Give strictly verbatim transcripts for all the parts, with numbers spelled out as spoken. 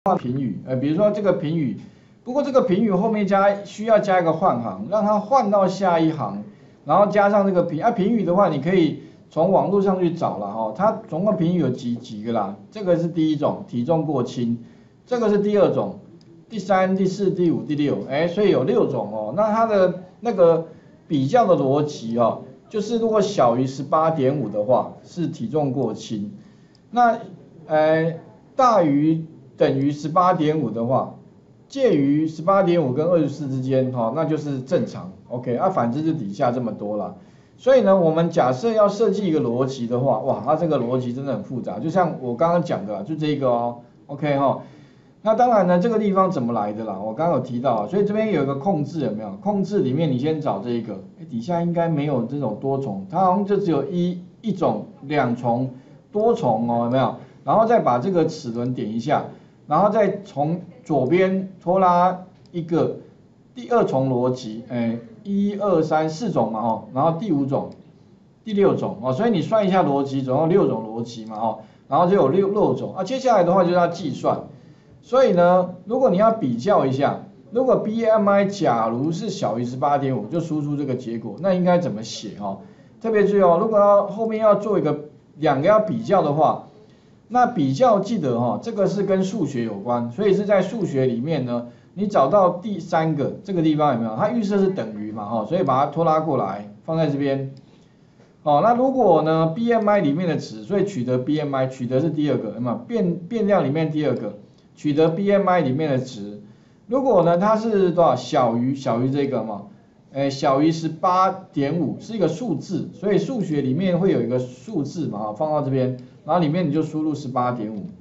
评语，呃，比如说这个评语，不过这个评语后面加需要加一个换行，让它换到下一行，然后加上这个评啊评语的话，你可以从网络上去找了哈，它总共评语有几几个啦？这个是第一种，体重过轻，这个是第二种，第三、第四、第五、第六，哎，所以有六种哦。那它的那个比较的逻辑哦，就是如果小于 十八点五 的话，是体重过轻，那呃大于等于 十八点五 的话，介于 十八点五 跟二十四之间，哈、哦，那就是正常 ，OK， 啊，反之就底下这么多了。所以呢，我们假设要设计一个逻辑的话，哇，它这个逻辑真的很复杂，就像我刚刚讲的，就这个哦 ，OK 哈、哦。那当然呢，这个地方怎么来的啦？我刚刚有提到，所以这边有一个控制有没有？控制里面你先找这一个，底下应该没有这种多重，它好像就只有一一种、两重、多重哦，有没有？然后再把这个齿轮点一下。然后再从左边拖拉一个第二重逻辑，哎，一二三四种嘛哦，然后第五种、第六种哦，所以你算一下逻辑，总共六种逻辑嘛哦，然后就有六六种啊。接下来的话就是要计算，所以呢，如果你要比较一下，如果 B M I 假如是小于 十八点五，就输出这个结果，那应该怎么写哦？特别注意哦，如果要后面要做一个两个要比较的话。那比较记得哈，这个是跟数学有关，所以是在数学里面呢，你找到第三个这个地方有没有？它预设是等于嘛哈，所以把它拖拉过来放在这边。好，那如果呢 B M I 里面的值，所以取得 B M I 取得是第二个，有没有？变变量里面第二个取得 B M I 里面的值，如果呢它是多少小于小于这个嘛？哎，小于 十八点五 是一个数字，所以数学里面会有一个数字嘛，放到这边。然后里面你就输入 十八点五，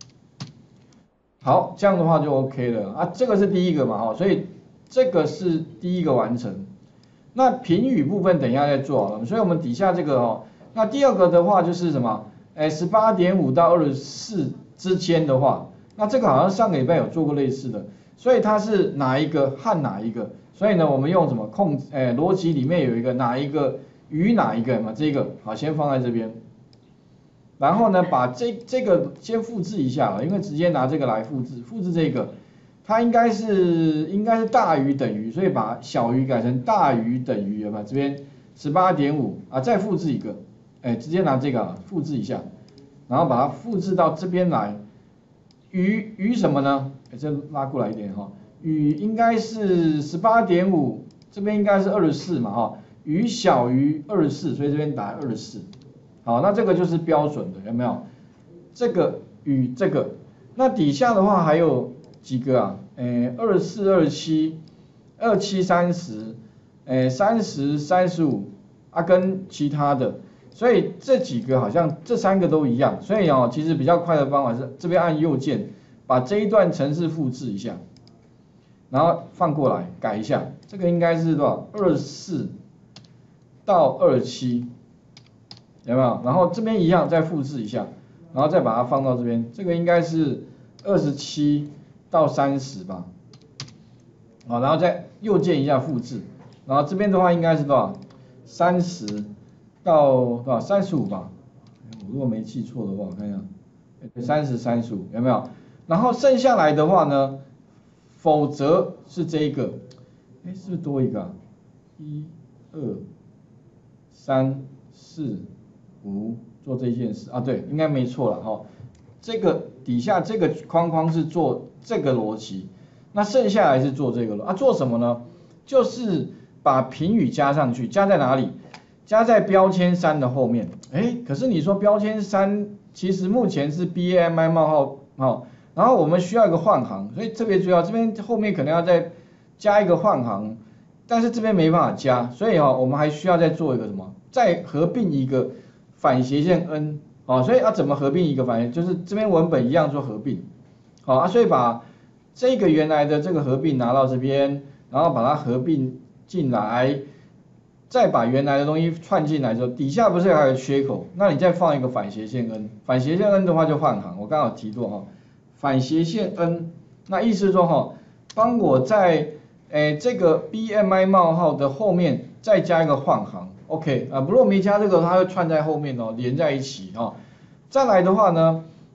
好，这样的话就 OK 了啊。这个是第一个嘛，哈，所以这个是第一个完成。那评语部分等一下再做好了，所以我们底下这个哦，那第二个的话就是什么？哎 ,十八点五 到二十四之间的话，那这个好像上个礼拜有做过类似的，所以它是哪一个和哪一个？所以呢，我们用什么控？哎，逻辑里面有一个哪一个与哪一个嘛？这个好，先放在这边。然后呢，把这这个先复制一下了，因为直接拿这个来复制，复制这个，它应该是应该是大于等于，所以把小于改成大于等于，有没有？这边 十八点五 啊，再复制一个，哎，直接拿这个复制一下，然后把它复制到这边来，与与什么呢？哎，这拉过来一点哈，与应该是 十八点五， 这边应该是二十四嘛哈，与小于二十四，所以这边打二十四。好，那这个就是标准的，有没有？这个与这个，那底下的话还有几个啊？诶，二十四、二十七、二七、三十，诶，三十、三十五啊，跟其他的，所以这几个好像这三个都一样，所以哦，其实比较快的方法是这边按右键，把这一段程式复制一下，然后放过来改一下，这个应该是多少？二十四到二十七。有没有？然后这边一样再复制一下，然后再把它放到这边，这个应该是二十七到三十吧，好，然后再右键一下复制，然后这边的话应该是多少？三十到多少？三十五吧，我如果没记错的话，我看一下，三十、三十五有没有？然后剩下来的话呢，否则是这一个，哎，是不是多一个啊？一、二、三、四。五做这件事啊，对，应该没错了哈、哦。这个底下这个框框是做这个逻辑，那剩下来是做这个了啊。做什么呢？就是把评语加上去，加在哪里？加在标签三的后面。哎，可是你说标签三其实目前是 B M I 冒号哦，然后我们需要一个换行，所以特别重要，这边后面可能要再加一个换行，但是这边没办法加，所以哦，我们还需要再做一个什么？再合并一个。反斜线 n 哦，所以要怎么合并一个反斜？就是这边文本一样做合并，好啊，所以把这个原来的这个合并拿到这边，然后把它合并进来，再把原来的东西串进来之后，底下不是还有缺口？那你再放一个反斜线 n， 反斜线 n 的话就换行，我刚好提过哈，反斜线 n， 那意思说哈，帮我在诶这个 B M I 冒号的后面再加一个换行。OK 啊，不过没加这个，它会串在后面哦，连在一起哦。再来的话呢，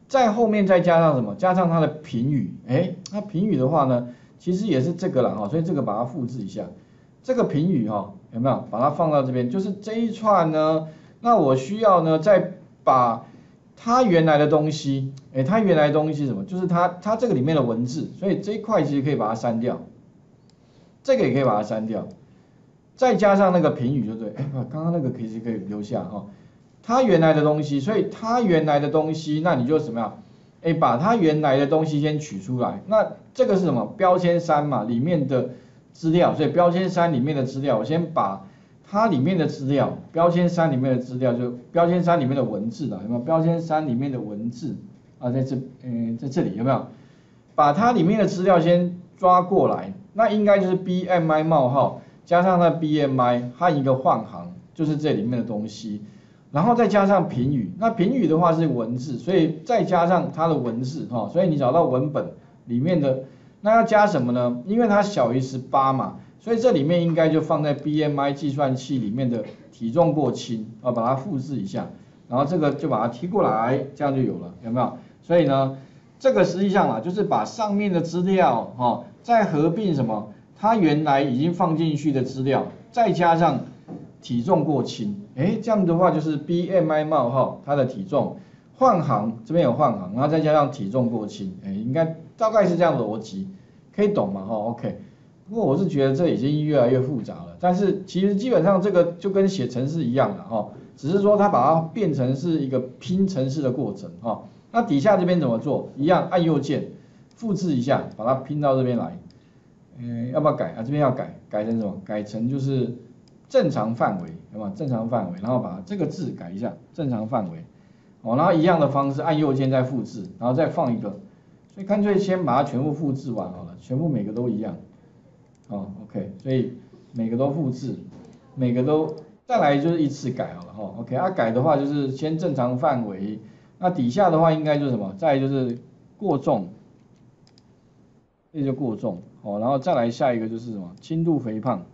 在后面再加上什么？加上它的评语，哎，那评语的话呢，其实也是这个啦哈，所以这个把它复制一下，这个评语哈，有没有？把它放到这边，就是这一串呢，那我需要呢再把它原来的东西，哎，它原来的东西是什么？就是它它这个里面的文字，所以这一块其实可以把它删掉，这个也可以把它删掉，再加上那个评语就对，哎，刚刚那个其实可以留下哈。它原来的东西，所以它原来的东西，那你就怎么样？哎，把它原来的东西先取出来。那这个是什么？标签三嘛，里面的资料。所以标签三里面的资料，我先把它里面的资料，标签三里面的资料，就标签三里面的文字啦，有没有？标签三里面的文字啊，在这，嗯，在这里有没有？把它里面的资料先抓过来，那应该就是 B M I 冒号加上它 B M I 和一个换行，就是这里面的东西。然后再加上评语，那评语的话是文字，所以再加上它的文字哈，所以你找到文本里面的，那要加什么呢？因为它小于十八嘛，所以这里面应该就放在 B M I 计算器里面的体重过轻啊，把它复制一下，然后这个就把它贴过来，这样就有了，有没有？所以呢，这个实际上啊，就是把上面的资料哈，再合并什么，它原来已经放进去的资料，再加上体重过轻。哎，这样的话就是 B M I 冒号它的体重换行，这边有换行，然后再加上体重过轻，哎，应该大概是这样的逻辑，可以懂吗？哈 ，OK。不过我是觉得这已经越来越复杂了，但是其实基本上这个就跟写程式一样了哈，只是说它把它变成是一个拼程式的过程哈。那底下这边怎么做？一样按右键复制一下，把它拼到这边来。嗯，要不要改啊？这边要改，改成什么？改成就是正常范围，有没有？正常范围，然后把这个字改一下，正常范围，哦，然后一样的方式按右键再复制，然后再放一个，所以干脆先把它全部复制完好了，全部每个都一样，哦 ，OK， 所以每个都复制，每个都再来就是一次改好了哈 ，OK， 啊改的话就是先正常范围，那底下的话应该就是什么？再来就是过重，这就过重，哦，然后再来下一个就是什么？轻度肥胖。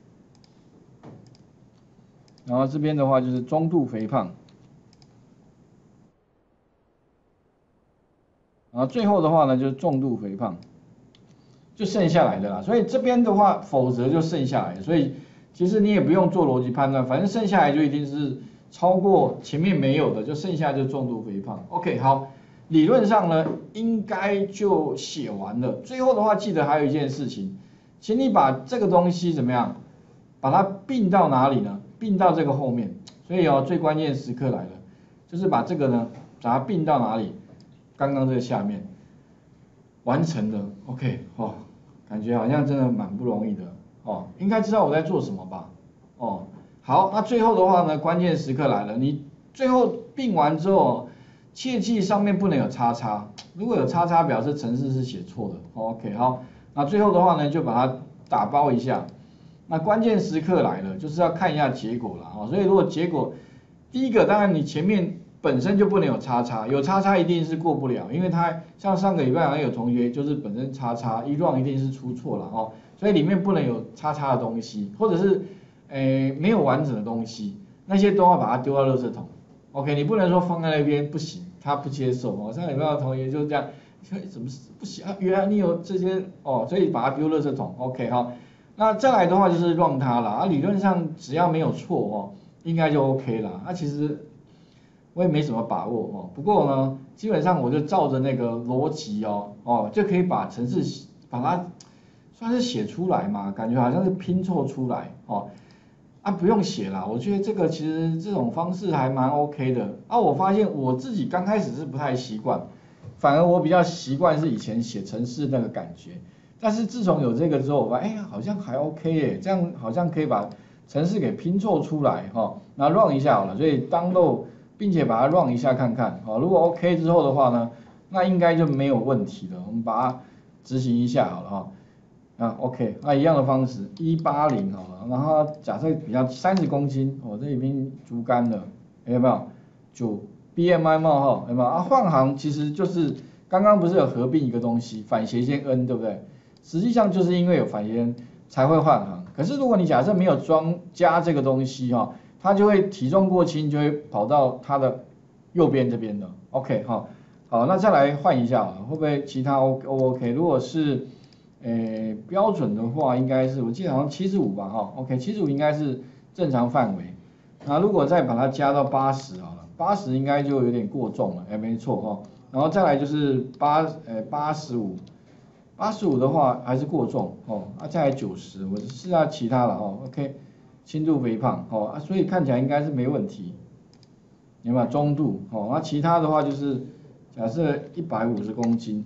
然后这边的话就是中度肥胖，然后最后的话呢就是重度肥胖，就剩下来的啦。所以这边的话，否则就剩下来的。所以其实你也不用做逻辑判断，反正剩下来就一定是超过前面没有的，就剩下就重度肥胖。OK， 好，理论上呢应该就写完了。最后的话记得还有一件事情，请你把这个东西怎么样，把它并到哪里呢？并到这个后面，所以哦，最关键时刻来了，就是把这个呢，把它并到哪里？刚刚这个下面，完成了 ，OK， 哦，感觉好像真的蛮不容易的，哦，应该知道我在做什么吧？哦，好，那最后的话呢，关键时刻来了，你最后并完之后，切记上面不能有叉叉，如果有叉叉，表示程式是写错的 ，OK， 好，那最后的话呢，就把它打包一下。那关键时刻来了，就是要看一下结果了啊。所以如果结果第一个，当然你前面本身就不能有叉叉，有叉叉一定是过不了，因为它像上个礼拜好像有同学就是本身叉叉一 run 一定是出错了哦，所以里面不能有叉叉的东西，或者是诶没有完整的东西，那些都要把它丢到垃圾桶。OK， 你不能说放在那边不行，他不接受哦。上个礼拜的同学就这样，怎么不行啊？原来你有这些哦，所以把它丢垃圾桶。OK， 好。那再来的话就是让它啦，啊，理论上只要没有错哦，应该就 OK 啦。啊，其实我也没什么把握哦，不过呢，基本上我就照着那个逻辑哦，哦，就可以把程式把它算是写出来嘛，感觉好像是拼凑出来哦。啊，不用写啦，我觉得这个其实这种方式还蛮 OK 的。啊，我发现我自己刚开始是不太习惯，反而我比较习惯是以前写程式那个感觉。但是自从有这个之后，我发现哎呀，好像还 OK 耶，这样好像可以把程式给拼凑出来哈。那 run 一下好了，所以 download 并且把它 run 一下看看，好，如果 OK 之后的话呢，那应该就没有问题了。我们把它执行一下好了哈。啊 OK， 那一样的方式一八零好了，然后假设比较三十公斤，我、哦、这已经竹竿了，有没有？就 B M I 冒号有没有？啊，换行其实就是刚刚不是有合并一个东西反斜线 n 对不对？实际上就是因为有反斜线才会换行，可是如果你假设没有装加这个东西哈、哦，它就会体重过轻就会跑到它的右边这边的 ，OK 哈、哦。 好，那再来换一下啊，会不会其他 O O OK？ 如果是呃标准的话，应该是我记得好像七十五吧，哈 ，OK， 七十五应该是正常范围。那如果再把它加到八十好了，八十应该就有点过重了，哎，没错哈。然后再来就是八呃八十五，八十五的话还是过重哦，啊再来九十，我试下其他了哦 ，OK， 轻度肥胖哦，啊所以看起来应该是没问题，有没有中度哦？那其他的话就是假设一百五十公斤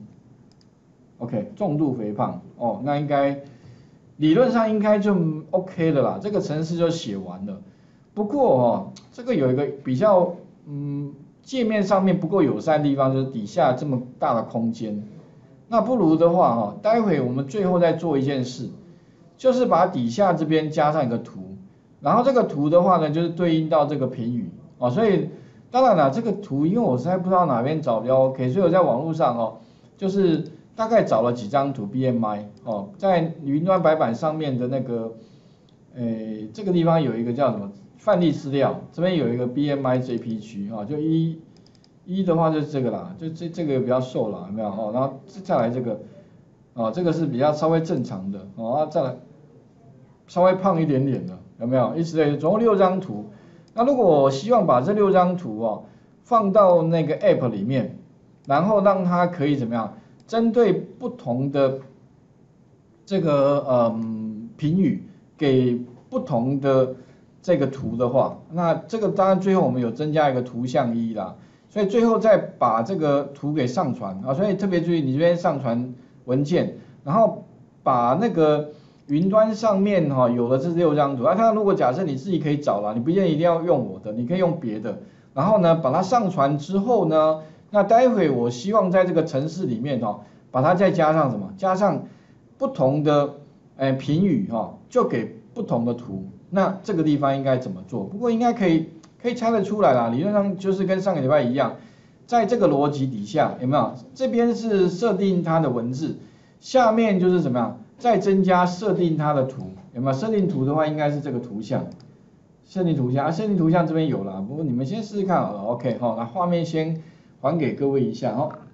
，OK， 重度肥胖哦，那应该理论上应该就 OK 的啦，这个程式就写完了。不过哦，这个有一个比较嗯界面上面不够友善的地方，就是底下这么大的空间。那不如的话哈，待会我们最后再做一件事，就是把底下这边加上一个图，然后这个图的话呢，就是对应到这个评语哦。所以当然了，这个图因为我实在不知道哪边找比较 OK， 所以我在网络上哦，就是大概找了几张图 B M I 哦，在云端白板上面的那个，诶这个地方有一个叫什么范例资料，这边有一个 B M I J P G 啊，就一。一的话就是这个啦，就这这个比较瘦啦，有没有哦？然后再来这个，哦，这个是比较稍微正常的，哦，再来稍微胖一点点的，有没有？以此类推，总共六张图。那如果我希望把这六张图哦放到那个 App 里面，然后让它可以怎么样？针对不同的这个嗯评语给不同的这个图的话，那这个当然最后我们有增加一个图像一啦。所以最后再把这个图给上传啊，所以特别注意你这边上传文件，然后把那个云端上面哈、哦、有了这六张图，啊，它如果假设你自己可以找了，你不一定一定要用我的，你可以用别的，然后呢把它上传之后呢，那待会我希望在这个程式里面哈、哦，把它再加上什么？加上不同的诶评语哈、哦，就给不同的图，那这个地方应该怎么做？不过应该可以。可以猜得出来啦，理论上就是跟上个礼拜一样，在这个逻辑底下有没有？这边是设定它的文字，下面就是怎么样？再增加设定它的图，有没有？设定图的话应该是这个图像，设定图像啊，设定图像这边有啦，不过你们先试试看好了 ，OK 哈，那画面先还给各位一下哈。